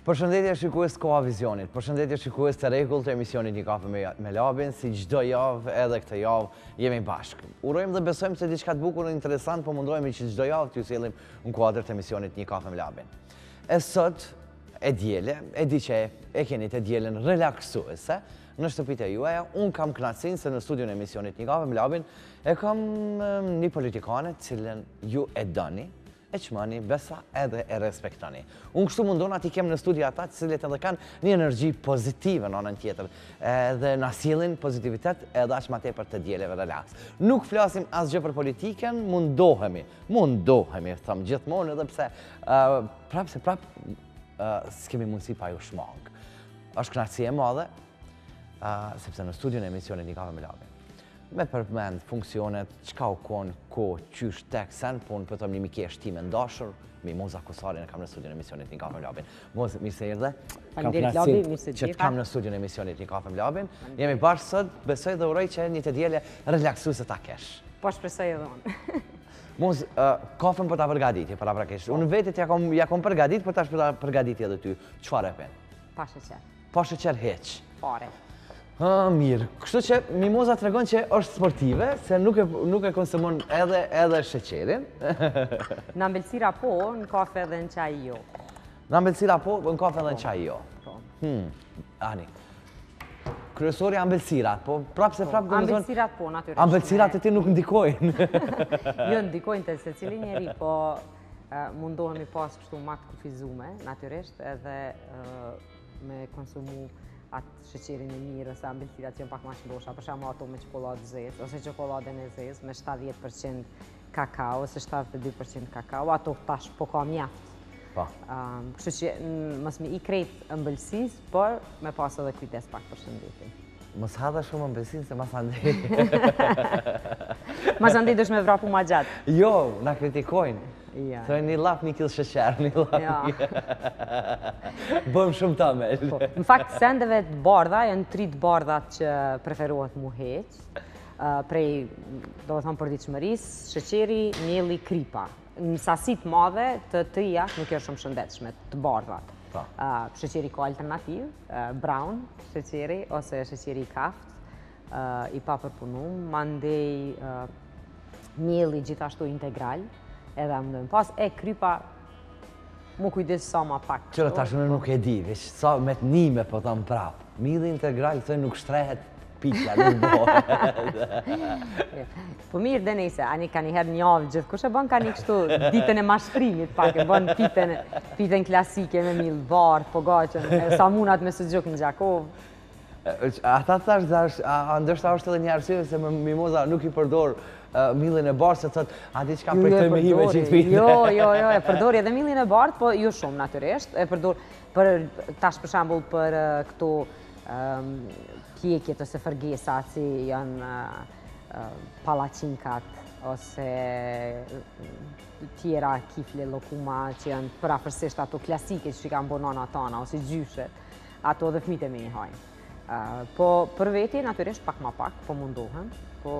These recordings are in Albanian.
Përshëndetje shikues Koha Vizionit, përshëndetje shikues të rregull të emisionit Një kafe me Labin, si çdo javë edhe këtë javë jemi bashkë. Urojmë dhe besojmë se diçka të bukur e interesant, po mundohemi që çdo javë t'ju sjellim në kuadër të emisionit Një kafe me Labin. E sot e diele, e di që e keni të dielen relaksuese në shtëpitë juaja. Unë kam kënaqësinë se në studion e emisionit Një kafe me Labin e kam një politikane cilën ju e doni, e qmani, besa edhe e respektoni. Unë kështu mundon ati kem në studia ata cilët edhe kanë një energji pozitive në anën tjetër, edhe na sjellin pozitivitet edhe aq më tepër të dieleve relax. Nuk flasim asgjë për politiken, mundohemi, thëmë gjithmonë, edhe pse s'kemi mundësi pa ju shmang. Është kënaqësi e madhe, sepse në studion e emisionit Një kafe me Labin me përmend funksionet, qka u konë, ko, qysh, tek, sen, po në pëtëm një mikesh time ndashur, Mimoza Kosarin e kam në studion e emisionit Një kafe me Labin. Moz, mirë se erdhe. Kam kënaqësinë që të kam në studion e emisionit Një kafe me Labin. Jemi bashkë sot, besoj dhe uroj që një të diele relaksuese ta kesh. Po shpresoj edhe unë. Moz, kafën për ta përgatiti, para prakesh. Unë vetit ja kom përgatit, për tash për ta përgatiti edhe ty. Çfarë e pen? Pa sheqer. Pa sheqer heq. Fare. Mirë, kështu që Mimoza të regon që është sportive, se nuk e konsumon edhe sheqerin. Në ambelësira po, në kafe dhe në qaj jo. Në ambelësira po, në kafe dhe në qaj jo. Ani, kryesori ambelësirat, po prapë se prapë... Ambelësirat po, natyrisht. Ambelësirat e ti nuk ndikojnë. Jo, ndikojnë të se cili njeri, po mundohemi pas kështu matë kufizume, natyrisht, edhe me konsumu atë sheqerin e mirë, ose ambelësirat që jënë pak ma shndosha, për shembull ato me çokoladë zezë, ose çokoladën e zezë me 70% kakao, ose 72% kakao, ato tash po ka mjaft. Kështu që mos mi i krejt ëmbëlsis, por me pas edhe kujdes pak për shëndetin. Mos hadha shumë ëmbëlsin se mas andej. Mas andej dush me vrapu ma gjatë. Jo, na kritikojnë. Thojnë një lap, një kil sheqer, një lap. Bëjmë shumë tamel. Në fakt, sendeve të bardha, janë 3 të bardhat që preferohet mu heq, prej, do të thonë, përditshmëris, sheqeri, mielli, kripa. Në sasit madhe të trija nuk është shumë shëndetshme, të bardhat. Sheqeri ka alternativ, brown sheqeri, ose sheqeri i kaft, i pa përpunum, mandej mielli gjithashtu integral, edhe më dojmë pas, e krypa mu kujdes sa ma pak. Qërë tash në nuk e di, veç sa me të nime po thëmë prapë. Mielli integral, thënë nuk shtrehet pikja, nuk bëhe. Po mirë dhe nejse, ani ka njëherë njavë gjithë, kush e bën ka një kështu ditën e mashtrimit pak, e bën pitën klasike me millë varë, po gaqën, sa munat me së gjukë në Gjakovë. Ata thash, ndërshta është edhe një arsye se Mimoza nuk i përdor millin e bardhë, se thot, a di qka për këtë me hime që të pitë? Jo, e përdori edhe millin e bardhë, po ju shumë natyrisht. E përdor, tash për shambull për këto pjekjet ose fërgesat, si janë palacinkat, ose tjera kifle, lokuma, që janë përafërsisht ato klasike që i kanë bonana tana, ose gjyshet, ato dhe fmite me një hajnë. Po për veti, natyrisht, pak ma pak, po mundohem, po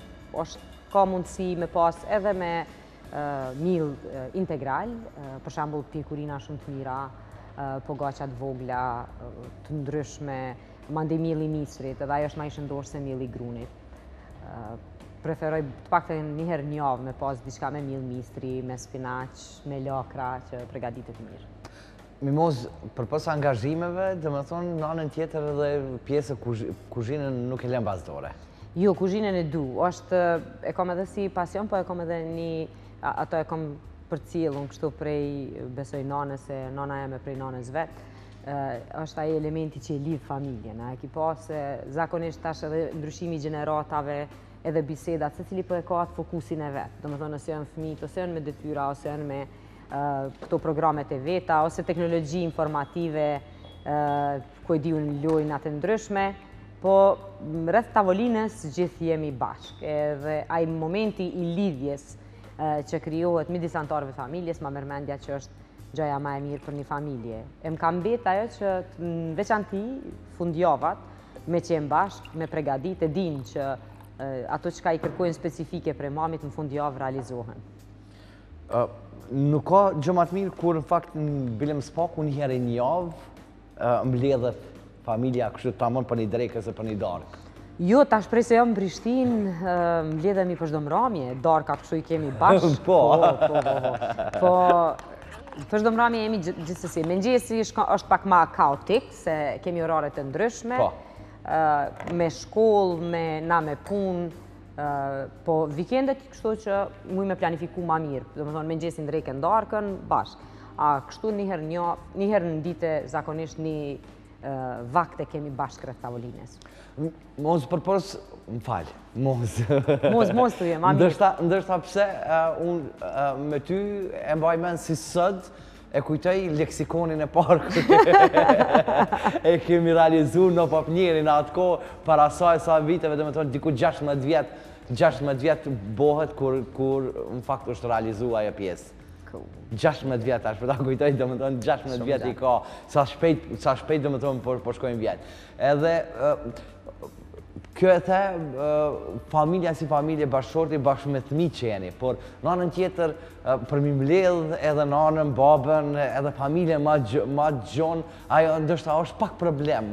ka mundësi me pas edhe me mill integral, për shambull pjekurina shumë të mira, po gaçat vogla, të ndryshme, mande mill i misrit, edhe ajo është ma i shëndosh se mill i grunit. Preferoj të pak të njëherë një javë me pas diçka me mill misri, me spinaq, me lakra, që pregaditet mirë. Mimoz, për pas angazhimeve, dhe më thonë, në anën tjetër edhe pjesë kuzhinën nuk e lem bazdore. Jo, kuzhinën e du. E kom edhe si pasion, po e kom edhe një... Ato e kom për cilën, kështu prej besoj nane, se nana e me prej nanes vetë. Është aji elementi që e lidhë familjen. E ki pas, zakonisht tash edhe ndryshimi gjeneratave, edhe bisedat, se cili po e ka atë fokusin e vetë. Do më thonë, nëse janë fëmijët, ose janë me detyra, ose janë me këto programet e veta, ose teknologji informative, ku e di unë lojnat e ndryshme, po rreth tavolinës gjithë jemi bashkë. Edhe ai momenti i lidhjes që krijohet midis anëtarëve familjes, ma mërmendja që është gjaja ma e mirë për një familje. E më kam bet ajo që në veçanti fundjavat, me qenë bashkë, me pregadit, e din që ato që ka i kërkojnë specifike për mamit në fundjavë realizohen. Nuk ka gjë më të mirë kur në fakt në bilem spaku një herë një javë mbledhet familja kështu tamam për një drekës e për një darkë. Jo, ta shprej se jam në Prishtinë, mbledhemi për çdo mramje, darkat kështu i kemi bashkë. Po. Po, për çdo mramje jemi gjithsesi. Mëngjesi është pak më kaotik, se kemi orare të ndryshme. Po. Me shkollë, me punë, po vikendet kështu që muj me planifiku ma mirë. Do më thonë, mëngjesin drekën darkën, bashkë. A kështu njëherë në dite zakonisht një vakte kemi bashkë rreth tavolines. Mos përpos, më falë, mos. Mos të jem, ma mirë. Ndërsa pse, unë me ty e mbaj men si sëd, e kujtoj leksikonin e parë e kemi realizu në papnjeri në atë kohë, para saj sa viteve, dhe me thonë, diku 16 vjetë bohet kur në fakt është realizu ajo pjesë. 16 vjetë ashtë, për ta kujtoj, dhe me thonë, 16 vjetë i ka, sa shpejt dhe me thonë, po shkojnë vjetë. Edhe, kjo e the, familja si familje bashkëshorti bashkë me thmi që jeni, por në anën tjetër, për mi mbledh edhe në anën, babën, edhe familje ma gjonë, ajo ndështë është pak problem.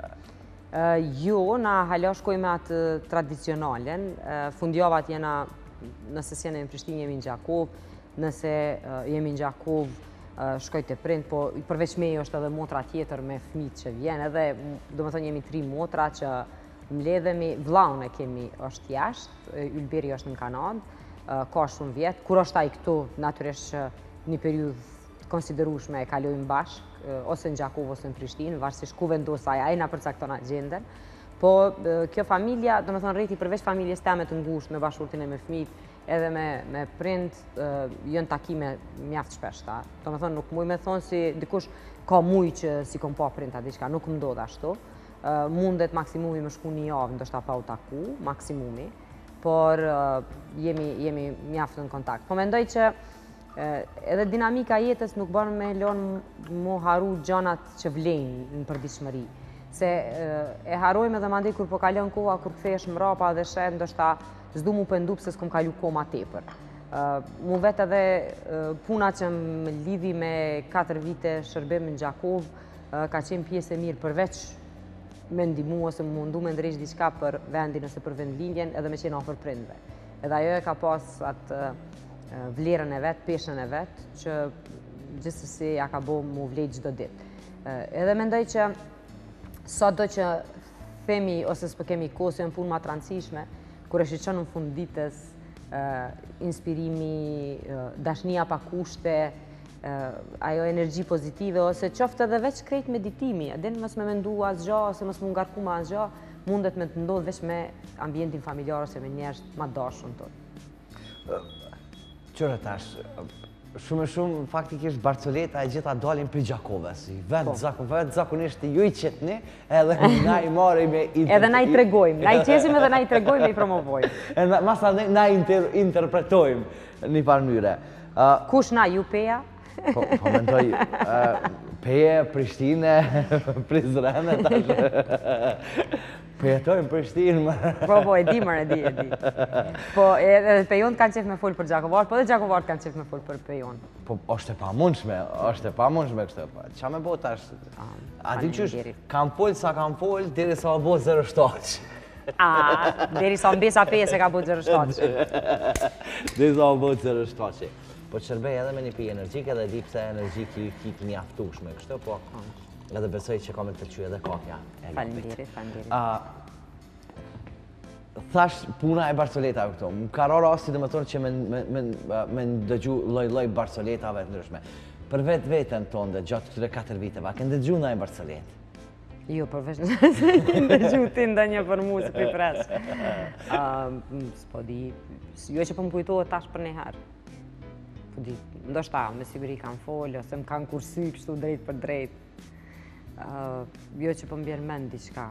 Jo, na hala shkojme atë tradicionalen, fundjavat jena, nëse si jena në Prishtinë jemi në Gjakov, nëse jemi në Gjakov, shkoj të prind, po përveç me është edhe motra tjetër me fmit që vjen, edhe do më thonë jemi 3 motra që mbledhemi, vlaun e kemi është jashtë, Ylberi është në Kanadë, ka shumë vjetë, kur është ai këtu, natyrisht një periudhë konsiderueshme e kalojmë bashkë, ose në Gjakov ose në Prishtinë, varësisht ku vendos aja, ai na përcakton agjenden. Po kjo familja, do më thonë rreti përveç familjes teme të ngushtë me bashkëshortin e me fëmijët, edhe me prind, jënë takime mjaft shpeshta. Do më thonë nuk muj me thonë si dikush ka muj që si kom pa prind a diqka, nuk më ndodh ashtu. Mundet maksimumi më shku një javë, ndoshta pa u taku, maksimumi, por jemi mjaft në kontakt. Po mendoj që edhe dinamika jetës nuk bën me lonë mu haru gjanat që vlejnë në përditshmëri. Se e harojmë edhe mandej kur po kalon koha, kur kthehesh mrapa dhe shet, ndoshta s'du mu pëndu pse s'kom kalu koma tepër. Mu vetë edhe puna që më lidhi me 4 vite shërbim në Gjakov, ka qenë pjesë e mirë përveç me ndimu ose më mundu me ndrejsh diçka për vendin ose për vendlinjen edhe me qenë ofër prindve. Edhe ajo e ka pas atë vlerën e vetë, peshën e vetë, që gjithsesi ja ka bo mu vlejt çdo ditë. Edhe mendoj që sa do që themi ose s'po kemi kohë se janë punë ma të rëndësishme, kur e shiqon në fund ditës, inspirimi, dashnia pa kushte, ajo energji pozitive, ose qoftë edhe veç krejt meditimi, adin mos me mendu asgja, ose mos me ngarku ma asgja, mundet me të ndodhë veç me ambientin familjar ose me njerëz ma dashun tonë. Qërë tash, shumë e shumë faktikisht Barcoleta e gjitha dalin për Gjakovës. Vetë zakonisht ju i qetni, edhe na i marim e... Edhe na i tregojmë, na i qesim edhe na i tregojmë e i promovojmë. Masa na interpretojmë një farë mënyre. Kush na, ju peja? Po mendoj, peje, Prishtine, Prizrene, tash... Përjetojmë Prishtinë. Po, e di mërë, e di. Po, edhe pejon kanë qef me folë për Gjakovart, po edhe Gjakovart kanë qef me folë për pejon. Po, është e pamundshme kështë. Qa me bo tash? A di qysh, kam folë sa kam folë, deri sa bo 07. Deri sa mbesa 5 e ka bo 07. Deri sa bo 07. Po qërbej edhe me një pi energjik, edhe di pse energjik i një aftushme kështë, po edhe besoj që ka me të qy edhe kakja. Falenderit. Thash puna e Barcoleta këto. Më ka rara rasti dhe më thonë që me ndëgju loj Barcoletave të ndryshme. Për vetën tonë dhe gjatë këtyre 4 viteve, a ke ndëgju na e Barcolet? Jo, përveç nëse ndëgju ti ndonjë për mu se për pres. S'po di, jo që po më kujtohet tash për një herë. Po di, ndoshta me siguri kanë folë, ose më kanë kursy kështu drejt për drejt. Jo që po më bjerë mend diqka.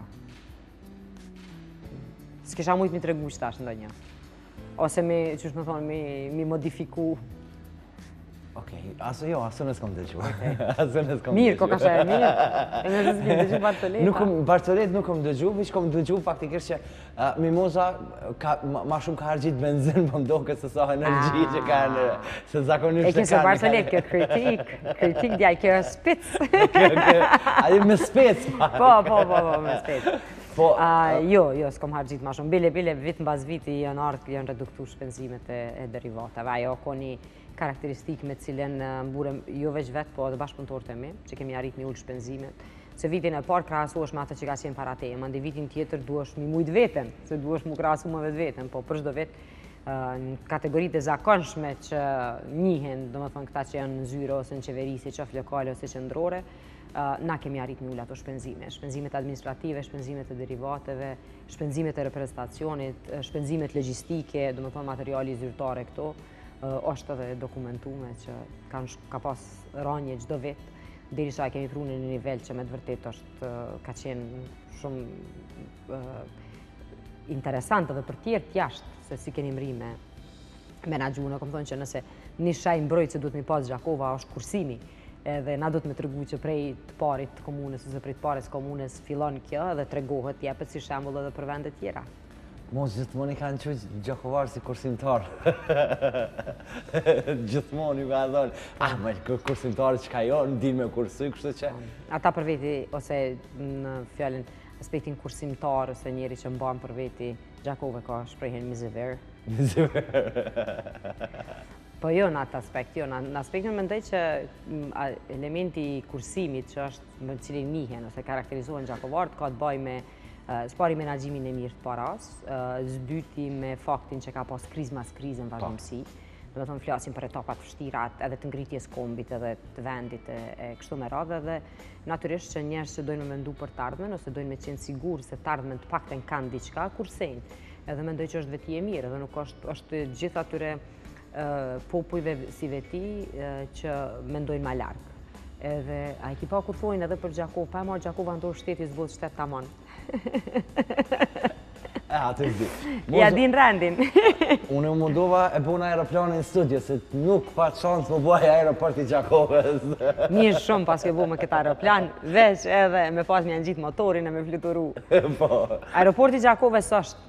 S'kisha mujt mi tregu qëtash ndonjë. Ose me, që shme thonë, mi modifiku. Okej, asë nësë kom dëgju. Asë nësë kom dëgju. Mirë, ko ka shë e mirë. E në nësë këmë dëgju Bartoleta. Bartolet nuk kom dëgju, vish kom dëgju faktikisht që Mimoza ma shumë ka hargjit benzin, po mdoke se sa energji që ka në... Se zakonisht e kësë Bartolet, kjo kritik djaj, kjo e spec. Adi me spec, pa. Po, me spec. Jo, s'kom hargjit ma shumë. Bile, vit mbas viti janë reduktu shpenzimet e derivatave. Ajo ko një karakteristik me cilën mburem jo veç vetë, po edhe bashkëpunëtorët e mi, që kemi arrit mi ullë shpenzimet. Se vitin e parë krahasohesh me atë që ka qenë para teje, mandi vitin tjetër duhesh mi mujt veten, se duhesh mu krahasu me vetë veten, po për çdo vit në kategoritë e zakonshme që njihen, domethënë këta që janë në zyre ose në qeveri, si qoftë lokale ose qendrore, na kemi arrit mi ullë ato shpenzime. Shpenzimet administrative, shpenzimet e derivateve, shpenzimet e reprezentacionit, shpenzimet logjistike, domethënë materiali zyrtare këto, është edhe dokumentume që ka pas ranje çdo vit, derisa e kemi pru në një nivel që me të vërtet ka qenë shumë interesant edhe për tjerë jashtë, se si keni mri me menaxhu. Në kom thonë që nëse një shaj mbrojtë që duhet mi pas Gjakova është kursimi, edhe na duhet me tregu që prej të parit të komunës ose prej të pares komunës fillon kjo edhe tregohet, jepet si shembull edhe për vendet tjera. Mos gjithmoni kanë qëjtë Gjakovarë si kursimtar. Gjithmoni ka thonë, me kursimtarë që ka jo, në din me kursy, kështë që... Ata për veti, ose në fjallin aspektin kursimtar, ose njeri që mbanë për veti, Gjakove ka shprejhen miziver. Po jo në atë aspekt, jo, në aspektin me ndaj që elementi kursimit që është më cilin njihen, ose karakterizohen Gjakovarët, ka të baj me s'pari menagjimin e mirë të paras, s'dyti me faktin që ka pas kriz mas krizën vazhdimësi. Do të thonë flasim për etapat fështirat edhe të ngritjes kombit edhe të vendit e kështu me radhë, edhe natyrisht që njerëz që dojnë me mendu për të ardhmen ose dojnë me qenë sigur se të ardhmen të pakten kanë diçka, kursejnë. Edhe mendoj që është veti e mirë, edhe nuk është gjithë atyre popujve si veti që mendojnë ma largë. Edhe a ekipa kur thojnë edhe për Gjakov, pa e marë Gjakova ndohë shteti zbot shtet tamon. Atë zdi. Ja din rendin. Unë mundova e buna aeroplanin në studio, se nuk pa shansë më bëj aeroport i Gjakovës. Mirë shumë pas ke bu me këtë aeroplan, veç edhe me pas një gjitë motorin e me fluturu. Aeroporti Gjakovës është,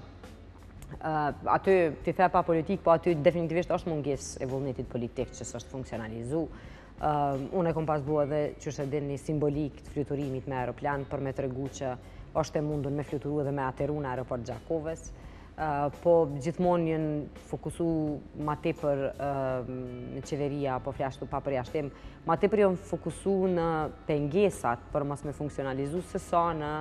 aty t'i the pa politik, po aty definitivisht është munges e vullnetit politik që s'është funksionalizu. Unë e kom pas bua edhe që është edhe një simbolik të fluturimit me aeroplan për me të regu që është e mundun me fluturu dhe me ateru në aeroport Gjakovës. Po gjithmonë jenë fokusu ma tepër në qeveria, po flashtu pa për jashtim, ma tepër jenë fokusu në pengesat për mos me funksionalizu, se sa në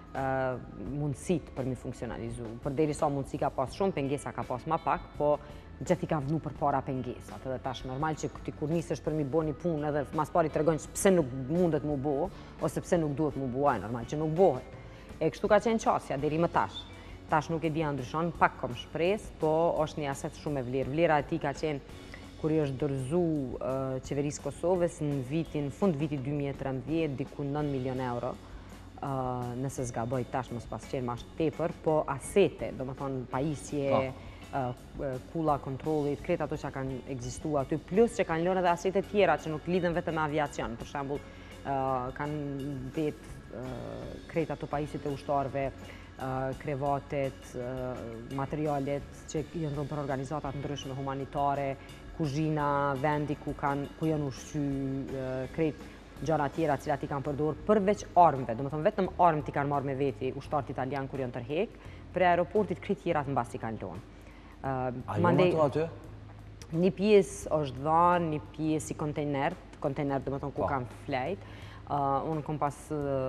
mundësit për me funksionalizu. Për deri sa mundësi ka pas shumë, pengesa ka pas ma pak, po gjithi ka vnu për para pengesat, edhe tash normal që ti kur nisësh për mi bo një punë edhe mas pari të regojnë që pse nuk mundet mu bo, ose pse nuk duhet mu bo, normal që nuk bohet. E kështu ka qenë qasja, deri më tash. Tash nuk e di ndryshon, pak kom shpres, po është një aset shumë e vlerë. Vlera e ti ka qenë kur i është dërzu qeverisë Kosovës në fund vitit 2013, diku 9 milion euro. Nëse zgaboj tash mos pas qenë ma tepër, po asete, do më thonë pajisje, kula kontrolit, kretë ato që kanë egzistu aty, plus që kanë lënë edhe asete tjera që nuk lidhen vetëm me aviacion. Për shembull, kanë vetë kretë ato pajisit e ushtarve, krevatet, materialet që janë dhënë për organizatat ndryshme humanitare, kuzhina, vendi ku janë ushqy, kretë gjana tjera cilat i kanë përdorë përveç armëve, do më thonë vetëm armë ti kanë marrë me veti ushtarët italian kur janë tërhek, për aeroportit kretë tjerat në basi kanë lonë. A jo më ato aty? Një pjesë është dhanë, një pjesë i kontejner do më thonë ku kanë flejt. Unë kom pas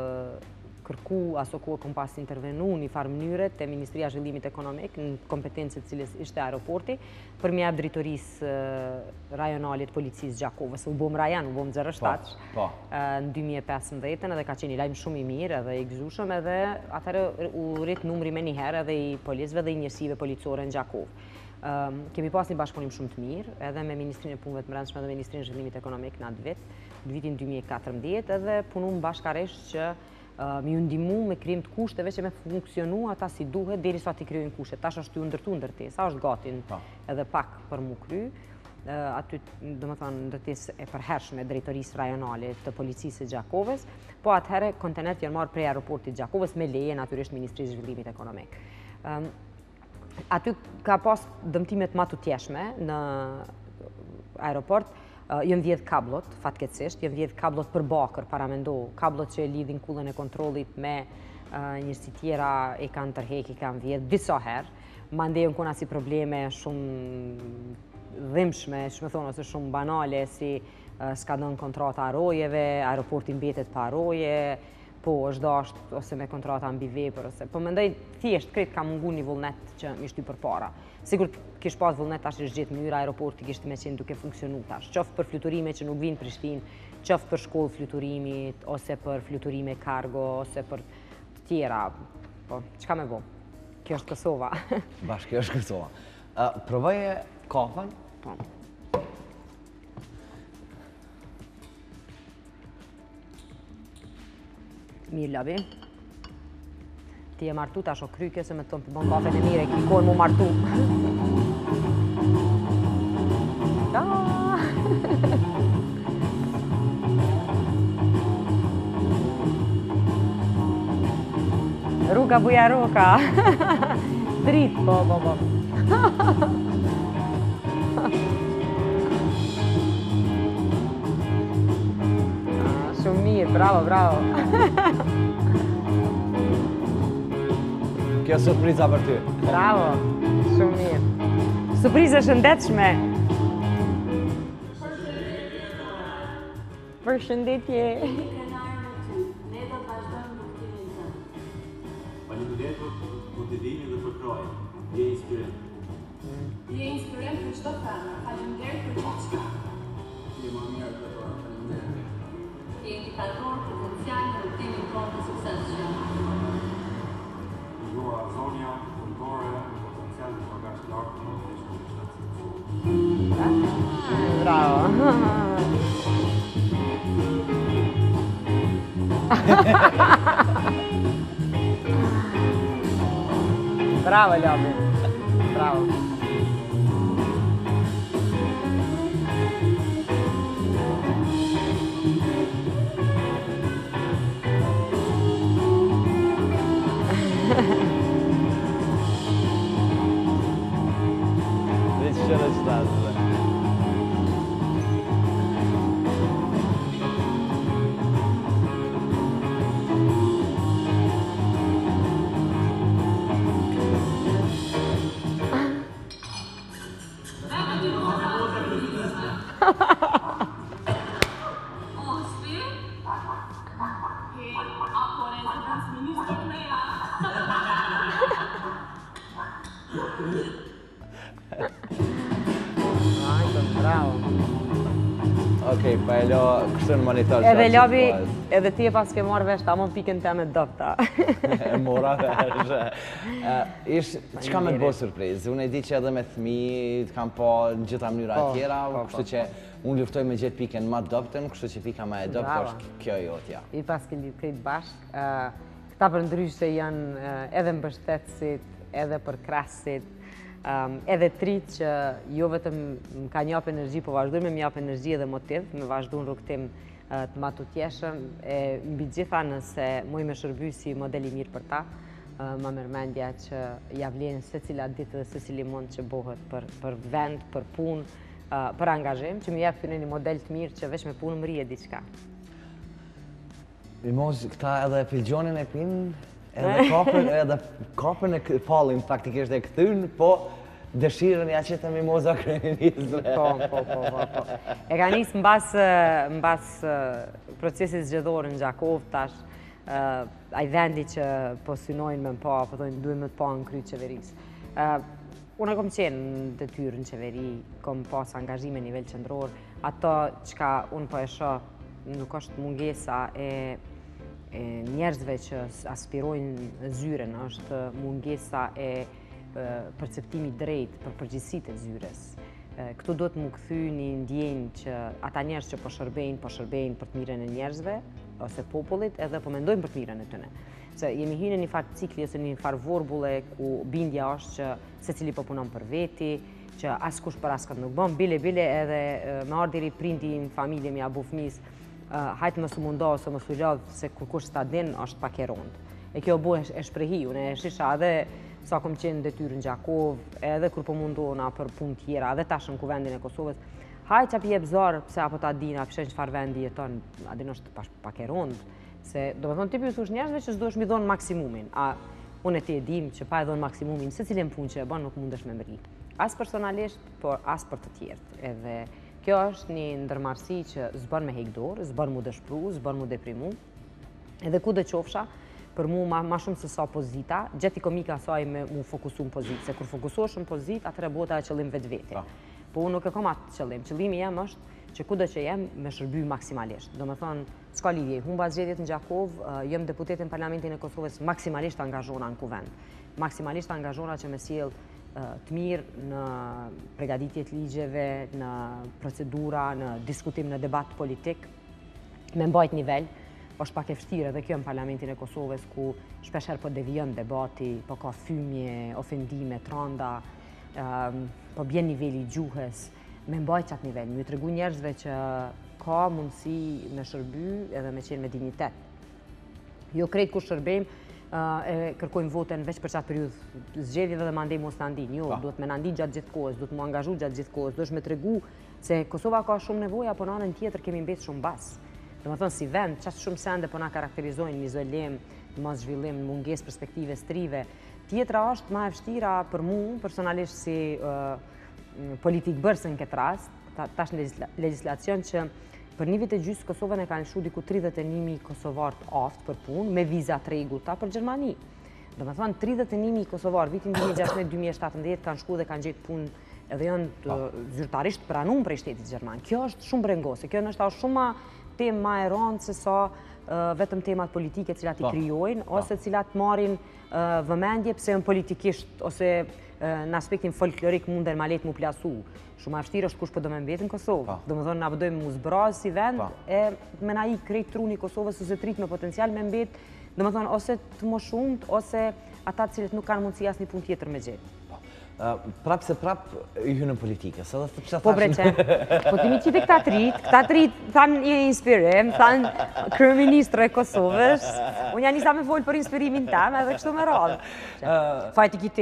kërku, aso ku kom pas intervenu një farë mënyre të Ministria Zhvillimit Ekonomik në kompetencët cilës ishte aeroporti, për mjep dritorisë rajonalit policisë Gjakovës. U bom rajan, u bom 07 në 2015 edhe ka qenë i lajmë shumë i mirë edhe i gëzushëm edhe atërë u rritë numri me njëherë edhe i policëve dhe i njësive policore në Gjakovë. Kemi pas një bashkëpunim shumë të mirë edhe me Ministrinë e Punëve të Brendshme dhe Ministrinë e Zhvillimit Ekonomik në atë vit, në vitin 2014 edhe punum bashkaresht që mi ju ndihmu me krijim të kushteve që me funksionu ata si duhet derisa t'i krijojnë kushtet. Tash është ju ndërtu ndërtesa, është gati edhe pak për mu kry. aty, do më thonë, ndërtesë e përhershme drejtorisë rajonale të policisë së Gjakovës, po atëherë kontenerët janë marrë prej aeroportit Gjakovës me leje natyrisht Ministrisë Zhvillimit Ekonomik. Aty ka pas dëmtimet ma të tjeshme në aeroport, jënë vjedh kablot, fatkeqësisht, jënë vjedh kablot për bakër, para mendo, kablot që e lidhin kullën e kontrollit me njërsi tjera e kanë tërhek, i kanë vjedh disa herë, ma ndejën kuna si probleme shumë dhimshme, shme thonë, ose shumë banale, si s'ka dënë kontrata arojeve, aeroporti mbetet pa aroje, po është dasht, ose me kontrata mbi vepër, ose... Po mendoj, thjesht, kretë ka mungu një vullnet që mi shty për para. Sigur kish pas vullnet tash është gjithë mënyra aeroporti kishtë me qenë duke funksionu tash. Qoftë për fluturime që nuk vinë Prishtinë, qoftë për shkollë fluturimit, ose për fluturime kargo, ose për të tjera. Po, qka me bo? Kjo është Kosova. Bashkë, kjo është Kosova. Provoje kafën? Po. Mirë, labi. Ti e martu tash o kryke se me të tonë për bon kafe në mire, kikon mu martu. Rruga buja roka. Drit, po. Shumë mirë, bravo. Kjo surpriza për ty. Bravo, shumë mirë. Surprizë shëndetshme. Përshëndetje. Ne do të vazhdojmë udhëtimin tënd. Faleminderit për udhëtimin dhe për krojën. Je inspirim. Je inspirim për çdo femër. Faleminderit për gjithçka. Je më mirë për to. Faleminderit. Je indikator potencial në udhëtimin tonë të suksesshëm. Jua zonja, kultore, potencial të bagazh lartë në shkollë. Bravo. Bravo, Ljobi. Bravo. Veç që në qëtatë. Bravo. Okej, pa e lo kështu në monitor. Edhe Ljobi, edhe ti e pas ke marrë vesh, ta mon pikën te me dopta. E mora vesh. Qka me të bo surprizë? Unë e di që edhe me thmi, kam po në gjitha mënyra tjera, kështu që unë luftoj me gjithë pikën ma doptën, kështu që pika ma e doptë është kjo jotja. I pas ke lidh krejt bashkë. Këta për ndryshe janë edhe mbështetësit, edhe për krasit, edhe trit që jo vetëm më ka njap energji, po vazhdoj me mjap energji edhe motiv, me vazhdu në rrugtim të matutjeshëm, e mbi gjitha nëse muj me shërby si modeli mirë për ta, ma mërmendja që javlenë se cila ditë dhe se cili mund që bohet për vend, për punë, për angazhim, që mi jep këne një model të mirë që veç me punë më rije diqka. Mimoz, këta edhe filgjonin e pinë, edhe kapën e pallin faktikisht e këthyn, po dëshirën ja që të mimoza kryeministre. Po. E ka njësë në bas procesit zgjedhore në Gjakov, tash, a i vendi që po synojnë me më pa, po dojnë duhet me të pa në krytë qeverisë. Unë e kom qenë në detyrë në qeveri, kom pas angazhime nivel qendror, ato qka unë po e shoh nuk është mungesa e njerëzve që aspirojnë zyren, është mungesa e perceptimi drejt për përgjithësitë e zyres. Këtu duhet më këthy një ndjenjë që ata njerëz që po shërbejnë për të mirën e njerëzve, ose popullit, edhe po mendojnë për të mirën e tëne. Se jemi hynë në një farë cikli ose një farë vorbule ku bindja është që se cili po punon për veti, që askush për askët nuk bën, bile edhe me ardhiri prindi në familje mi abu fëmis, hajtë më së mundo ose më së lodhë se kur kush s'ta din, është pak e rondë. E kjo bu e shprehi, unë e shisha edhe sa kom qenë detyrë në Gjakov, edhe kur po mundohna për punë tjera, edhe tash në kuvendin e Kosovës, hajtë që api e bëzarë, pse apo ta dina, përshen që farë vendi jeton, adin është pak e rondë, se do me thonë tipi u thush njerëzve që s'duhesh mi dhonë maksimumin, a unë e ti e dim që pa e dhonë maksimumin, se cilin punë që e banë nuk mundesh me mëri. As personalisht, por as për të tjertë. Edhe kjo është një ndërmarsi që zbën me hekdor, zbën mu dëshpru, zbën mu deprimu, edhe ku dhe qofsha, për mu ma shumë se sa pozita, gjeti komika saj me mu fokusu në pozit, se kur fokusosh në pozit, atër e bota e qëllim vetë vete. Po unë nuk e kom atë qëllim, qëllimi jem është që ku dhe që jem me shërby maksimalisht. Do me thonë, s'ka lidhje, humba zgjedhjet në Gjakov, jem deputetin Parlamentin e Kosovës maksimalisht angazhona në kuvend. Maksimalisht angazhona që me sjell të mirë në pregaditjet ligjeve, në procedura, në diskutim, në debat politik, me mbajt nivel, është pak e vështirë edhe kjo në Parlamentin e Kosovës, ku shpesher po devijon debati, po ka thymje, ofendime, tranda, po bjen niveli gjuhës, me mbajt qatë nivel, më ju tregu njerëzve që ka mundësi me shërby edhe me qenë me dignitet. Jo krejt kur shërbejmë, e kërkojmë voten veç për qatë periudhë zgjedhjeve dhe mandej mos në andin. Jo, duhet me në andin gjatë gjithë kohës, duhet me angazhu gjatë gjithë kohës, duhet me tregu se Kosova ka shumë nevoja, po në anën tjetër kemi mbet shumë bas. Dhe më thonë si vend, qasë shumë sende po na karakterizojnë në izolim, në mos zhvillim, në munges perspektive strive. Tjetra është ma e vështira për mu, personalisht si politik bërse në këtë rast, tash në legislacion që për një vit e gjysë Kosovën e ka lëshu diku 31.000 kosovartë aftë për punë me viza treguta për Gjermani. Do me thonë 31.000 kosovarë vitin 2016-2017 kanë shku dhe kanë gjetë punë edhe janë zyrtarisht pranum prej shtetit Gjerman. Kjo është shumë brengose, kjo nështë shumë ma temë ma e rëndë se sa vetëm temat politike cilat i kryojnë, ose cilat marin vëmendje pse në politikisht ose në aspektin folklorik munden ma letë mu plasu. Shumë a vështirë është kush për do me mbetë në Kosovë. Do më thonë, na përdojmë mu zbrazë si vend, e me na i krejt truni Kosovës ose trit me potencial me mbetë, do më thonë, ose të më shumët, ose ata cilët nuk kanë mundësi asë një pun tjetër me gjithë. Prap se prap i hynë në politikë, se dhe të pësha Po bre që, po të mi qitë këta trit, thanë një inspirim, thanë kryeministre e Kosovës, unë janë njësa me folë për inspirimin tem edhe kështu me radhë. Fajti ki ti.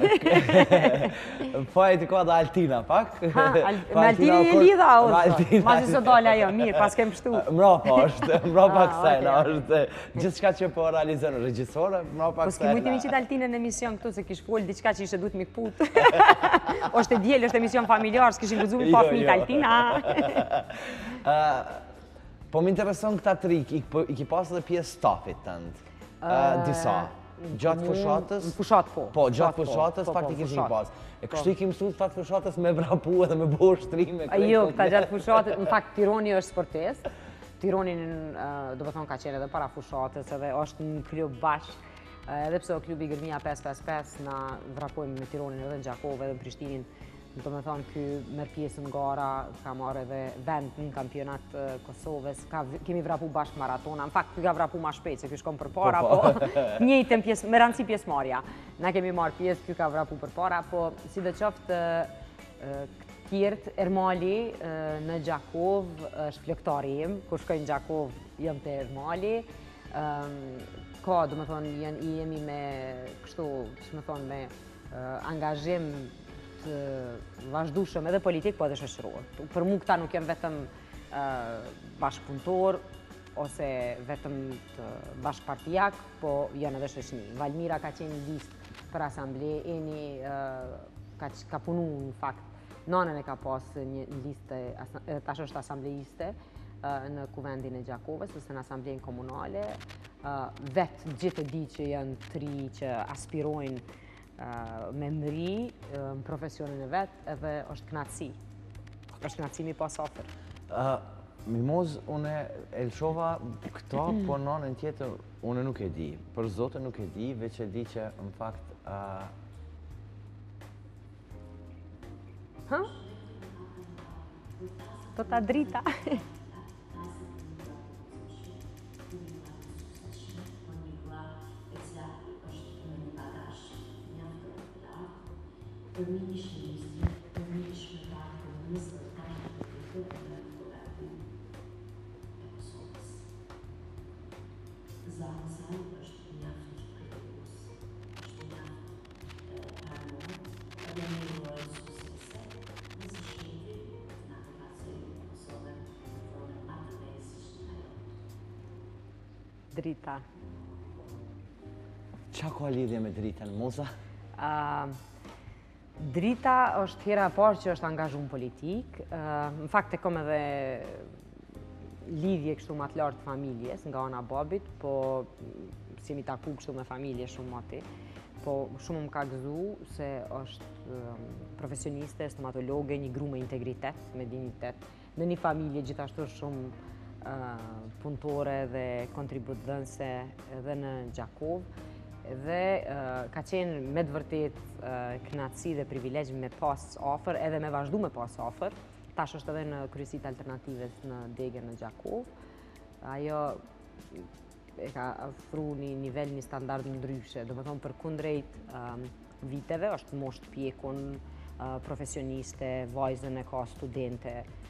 Fajti ka dhe Altina, pak? Me Altini e lidha, ma si së dolla jo, mirë, pas kem pështu. Mrapa është, mrapa kësajna është, gjithë shka që po realizën, regjisore, mrapa kësajna. Po s'ki mujti mi qitë Altinën në emision këtu, se kish folë diqka që ishe duhet mi këput. Oshte djelë, është emision familjar, s'kishin gëzumi pa fmit Altina. Po më intereson këta tri, i ki pasë dhe pjesë stafit tëndë, disa. Gjatë fushatës? Fushat po. Po, gjatë fushatës faktikisht i pasë. E kështu i ki mësu të fatë fushatës me vrapu edhe me bo shtrime? Jo, këta gjatë fushatës, në fakt Tironi është sportes. Tironi, do të thonë, ka qenë edhe para fushatës edhe është në klub bashkë. Edhe pse o klubi Gërmia 555 na vrapojmë me Tironin edhe në Gjakov edhe në Prishtinin, do me thonë ky merr pjesë në gara, ka marrë edhe vend në kampionat Kosovës, kemi vrapu bashkë maratona, në fakt ky ka vrapu ma shpejt, se ky shkon për para, po njëjtën pjesë, me rëndësi pjesëmarrja. Na kemi marrë pjesë, ky ka vrapu për para, po si dhe qoftë tjertë, Ermali në Gjakov është flëktari im, kur shkoj në Gjakov jëm të Ermali, ka, do me thonë, jemi me kështu, që me thonë, me angazhim të vazhdushëm edhe politik, po edhe shoqëror. Për mu këta nuk jem vetëm bashkëpunëtor, ose vetëm bashkëpartijak, po janë edhe shoqëni. Valmira ka qenë listë për asamble, Eni ka punu në fakt, nanën e ka pasë një listë, tash është asambleiste, në kuvendin e Gjakovës, ose në asamblejnë komunale. Vetë gjithë e di që janë tri që aspirojnë me mëri në profesionin e vetë, edhe është knatësi. është knatësi mi pas ofër. Mimoz, une e lëshova këta, po nanën tjetër, une nuk e di. Për zote nuk e di, veç e di që, në fakt... Tota drita. Zahtësaj është mjaft përjetues, është mjaft harmon, edhe me urojë suksese, nëse shkiti na përfaqësoj Kosovën në formën më të besishme në ajo. Drita. Qa ka lidhje me dritën, Musa? Drita është hera e parë që është angazhuar politik. Në fakt e kam edhe lidhje kështu më të lartë familjes nga ana babit, po si jemi taku kështu me familje shumë më ti. Po shumë më ka gëzu se është profesioniste, stomatologe, një gru me integritet, me dignitet. Në një familje gjithashtu shumë punëtore dhe kontributëdhënëse edhe në Gjakov. Dhe ka qenë me të vërtet kënaqësi dhe privilegj me pas afër, edhe me vazhdu me pas afër. Tash është edhe në kryesitë alternative në Degër në Gjakov. Ajo e ka ofru një nivel, një standard ndryshe. Do më thonë për kundrejt viteve, është moshë të pjekun, profesioniste, vajzën e ka studente.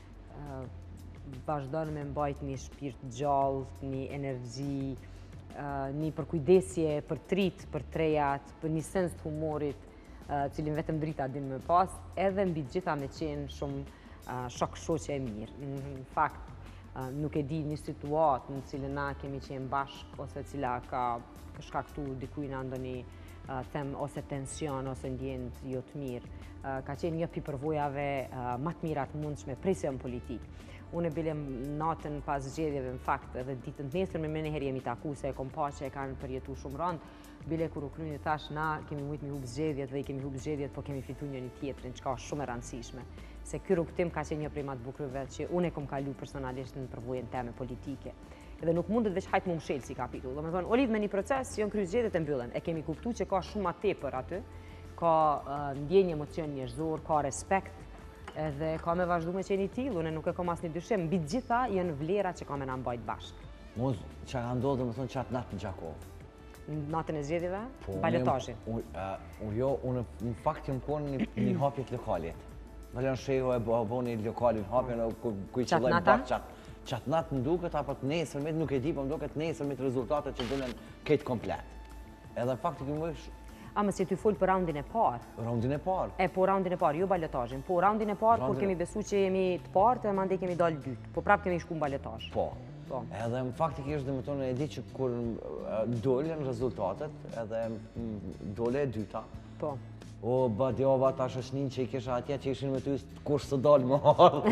Vazhdojnë me mbajt një shpirt gjallë, një energji, një përkujdesje për trit, për trejat, për një sens të humorit, cilin vetëm drita din me pas, edhe mbi gjitha me qenë shumë shok shoqe e mirë. Në fakt, nuk e di një situatë në cilën na kemi qenë bashkë, ose cila ka shkaktu dikujna ndonjë them ose tension, ose ndjenjë jo të mirë. Ka qenë një pi përvojave më të mira të mundshme presion politik. Unë e bile natën pas zgjedhjeve, në fakt, edhe ditën të nesër me njëherë jemi taku, se e kom pa që e kanë përjetu shumë rëndë, bile kur u kryen thash, na kemi mujtë mi hub zgjedhjet dhe i kemi hub zgjedhjet, po kemi fitu një tjetrin, që ka shumë e rëndësishme. Se ky rrugtim ka qenë një prej më të bukurve që unë e kom kalu personalisht në përvojën teme politike. Edhe nuk mundet veç hajt më mshel si kapitull. Do me thonë, o lidh me një proces, janë kryer zgjedhjet e mbyllen. E kemi kuptu që ka shumë ma tepër aty, ka ndjenjë emocion njerëzor, ka respekt, edhe ka me vazhdu me qeni tillë, unë nuk e kam asnjë dyshim. Mbi të gjitha janë vlera që ka me na mbajt bashkë. Mos, që ka ndodhë, dhe më thonë, qatë natë në Gjakov? Natën e zgjedhjeve, balotazhi. Jo, unë në fakt jam konë një hapje të lokalit. Valen Sheho e boni lokalin hapjen, kuj qëllojnë bërë qatë natë në duket, apo të nesërmit, nuk e di, po më duket nesërmit rezultatet që dunen këtë komplet. Edhe në fakt të këmë vësh... A më si ty folë për raundin e parë? Raundin e parë? E, po raundin e parë, jo balotazhin. Po raundin e parë, kur kemi besu që jemi të partë, e mande kemi dalë dytë. Po prapë kemi shku në balotazh. Po. Edhe më faktikisht dhe më tonë e di që kur dollën rezultatet, edhe dole e dyta. Po. O, badjova ta shëshnin që i kisha atje që ishin me ty kush së dalë më ardhë.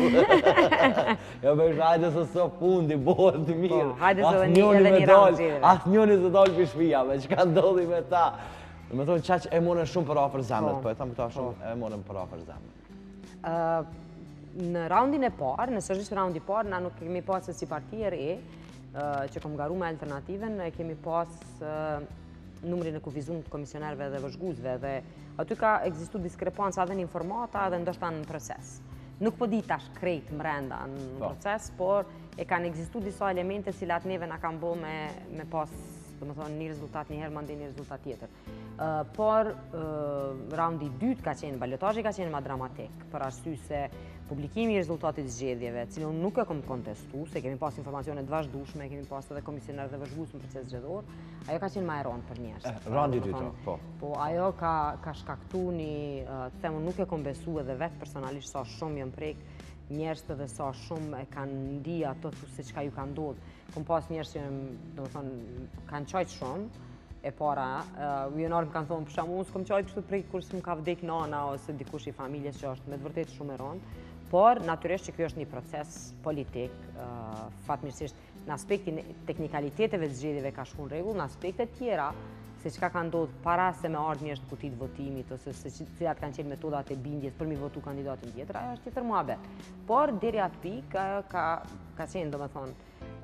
Jo bëjsh, hajde se së fundi, bohë të mirë. Po, hajde se edhe një raund gjithë. Asë njoni se dalë për shpijave, që ka ndodhi me ta. Dhe me thonë qaq e morën shumë për afër zemrët, po e thamë këta shumë e morën për afër zemrët. Në raundin e parë, nësë është raundi parë, na nuk kemi pasë si parti e re, që kom garu me alternativen, kemi pasë numrin e kufizum të komisionerve dhe vëzhguzve, dhe aty ka egzistu diskrepanca edhe në informata edhe ndoshta në proces. Nuk po di tash krejt mrenda në proces, por e kanë egzistu disa elemente cilat neve na kanë bo me pas, do më thonë, një rezultat një herë, mandi një rezultat tjetër. Por raundi 2 ka qenë, balotazhi ka qenë ma dramatik, për arsye se publikimi i rezultatit zgjedhjeve, cilën unë nuk e kom kontestu, se kemi pas informacione të vazhdueshme, kemi pas edhe komisioner dhe vazhdues në proces zgjedhor, ajo ka qenë ma e rëndë për njerëz. Raundi 2, po. Po, ajo ka shkaktu një, të themu, nuk e kom besu edhe vetë personalisht sa shumë jam prek njerëz dhe sa shumë e kanë ndi ato se çka ju ka ndodhur. Kom pas njerëz që, do të thonë, kanë qajt shumë, e para, ujenarë më kanë thonë, për shkakun, unë s'kom qajt kështu prej kur s'm ka vdek nana ose dikush i familjes që është me të vërtetë shumë e rëndë. Por, natyrisht që kjo është një proces politik, fatmirësisht, në aspektin teknikaliteteve të zgjedhjeve ka shku në rregull, në aspektet tjera, se çka ka ndodhur para se me ardhë njerëz të kutit votimit, ose se cilat kanë qenë metodat e bindjes për mi votu kandidatin tjetër, ajo është tjetër muhabet. Por, deri atë pikë, ajo ka qenë, do me thonë,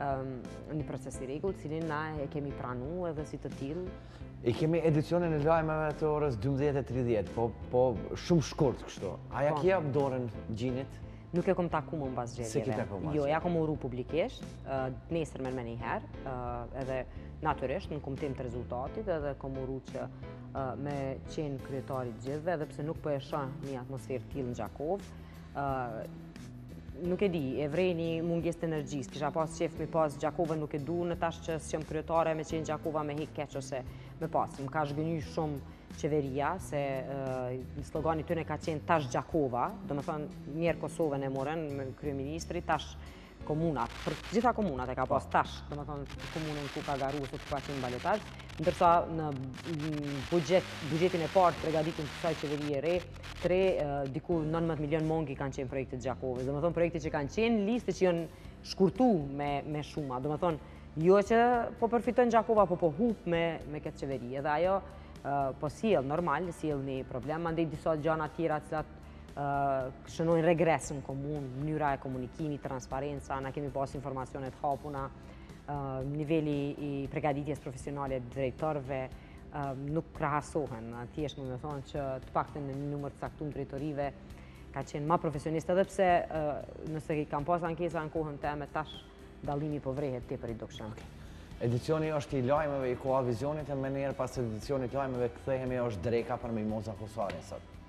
një proces i rregull, cilin na e kemi pranu edhe si të tillë. I kemi edicionin e lajmeve të orës 12:30, po shumë shkurt kështu. A ja kja dorën Gjinit? Nuk e kom taku më mbas zgjedhjeve. Se ki taku mbas? Jo, ja kom uru publikisht, nesër me një herë, edhe natyrisht në kumtim të rezultatit, edhe kom uru që me qenë kryetarit gjithve, edhe pse nuk po e shoh një atmosferë tillë në Gjakov. nuk e di, e vrej një mungesë të energjisë. Kisha pas qef me pas Gjakova, nuk e du në tash që s'jam kryetare me qenë Gjakova me hik keq ose me pas. Më ka zhgënjy shumë qeveria, se slogani tyne ka qenë tash Gjakova, do me thonë njerë Kosovën e morën me kryeministri, tash komunat, për gjitha komunat e ka pas tash, do me thonë komunën ku ka garu ose ku ka qenë baletaj, ndërsa në bugjetin e partë pregaditin të kësaj qeverie re, diku 19 milion mongi kanë qenë projektet Gjakovës. Do me thonë projekte që kanë qenë, liste që janë shkurtu me shuma. Do me thonë, jo që po përfiton Gjakova, po hup me këtë qeverie. Dhe ajo po sjell, normal, sjell një problem, andej disa gjana tjera cilat shënojnë regres në komunë, mënyra e komunikimit, transparenca, na kemi pas informacionet hapuna, niveli i pregaditjes profesionale të drejtorëve nuk krahasohen. Thjesht më thonë që të paktën në një numër të caktuar drejtorive ka qenë ma profesionist, edhe pse nëse i kam pas ankesa në kohën teme, tash dallimi po vrehet tepër i dukshëm. Edicioni është i lajmeve i Koha Vizionit, e më njerë pas edicionit lajmeve kthehemi është dreka për Mimoza Kosare sot.